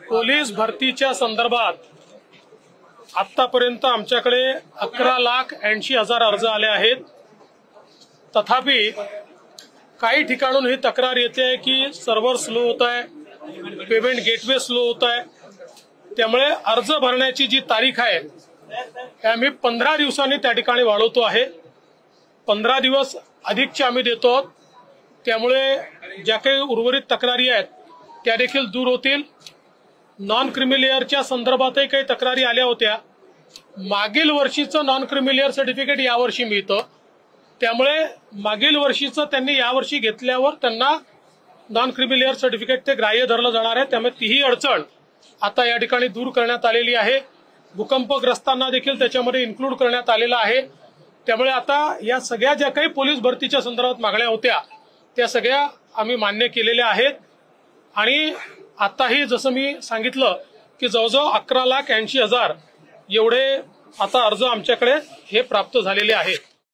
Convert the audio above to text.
Police भरतीच्या संदर्भात आतापर्यंत आमच्याकडे 11,80,000 अर्ज आले आहेत। तथापि काही ठिकाणून ही तक्रार येते की सर्व्हर स्लो होत आहे, पेमेंट गेटवे स्लो होत आहे। त्यामुळे अर्ज भरण्याची जी तारीख आहे ती आम्ही 15 दिवसांनी त्या ठिकाणी वाढवतो आहे। 15 दिवस अधिकचे आम्ही देतो। त्यामुळे ज्या काही उर्वरित तक्रारी आहेत त्या देखील दूर होतील। नॉन क्रिमिलियरच्या संदर्भातही काही तक्रारी आल्या होत्या। मागील वर्षीचं नॉन क्रिमिलियर सर्टिफिकेट यावर्षी मिळतं, त्यामुळे मागील वर्षीचं त्यांनी यावर्षी घेतल्यावर त्यांना नॉन क्रिमिलियर सर्टिफिकेट ते ग्राह्य धरलं जाणार आहे। त्यामुळे तीही अडचण आता या ठिकाणी दूर करण्यात आलेली आहे। भूकंपग्रस्तांना देखील त्याच्यामध्ये इन्क्लूड करण्यात आलेलं आहे। त्यामुळे आता या सगळ्या ज्या काही पोलीस भरतीच्या संदर्भात मागण्या होत्या त्या सगळ्या आम्ही मान्य केलेल्या आहेत। आणि आताही जसं मी सांगितलं की जवळजवळ 11,80,000 एवढे आता अर्ज आमच्याकडे हे प्राप्त झालेले आहेत।